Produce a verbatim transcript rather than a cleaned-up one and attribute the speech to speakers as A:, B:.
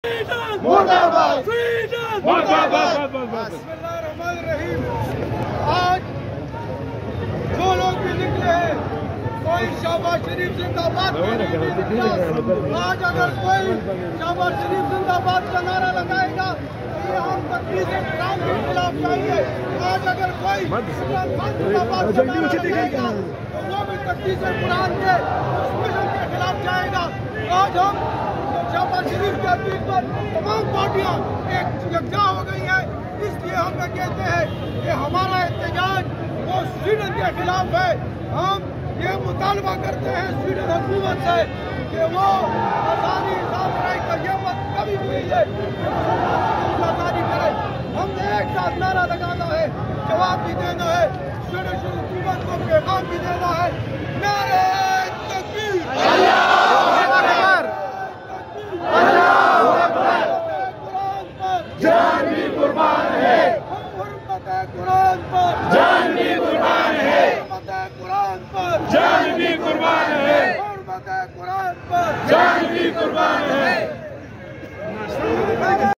A: मुर्दाबाद
B: आज जो लोग भी निकले हैं, कोई शहबाज शरीफ जिंदाबाद आज अगर कोई शहबाज शरीफ जिंदाबाद का नारा लगाएगा तो ये हम तकलीफ इस्लाम के खिलाफ चाहिए। आज अगर कोई इमरान खान जिंदाबाद का नारा लगाएगा तो वो भी तकलीफ कुरान के दुश्मन के खिलाफ जाएगा। आज हम शहबाज शरीफ के अपील पर तमाम पार्टियां एक यकजा हो गई है, इसलिए हम कहते हैं कि हमारा एहतजाज वो स्वीडन के खिलाफ है। हम ये मुतालबा करते हैं स्वीडन हुकूमत से कि वो आसानी सामराई का ये मत कभी भी है आसानी करे। हमने एक साथ नारा लगाना है, जवाब भी देना है, स्वीडिश हुकूमत को पैगाम भी देना है। नारे तकबीर,
A: जान भी कुर्बान है,
B: कुरान पर
A: जान भी कुर्बान है,
B: कुरान पर
A: जान भी कुर्बान है,
B: कुरान पर
A: जान भी कुर्बान है।